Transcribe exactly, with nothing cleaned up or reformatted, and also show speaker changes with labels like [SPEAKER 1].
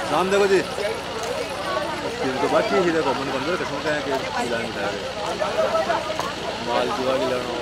[SPEAKER 1] नाम देखो जी तो बाकी ही देखो मन को अंदर कसम हैं कि माल जुआ की लड़ो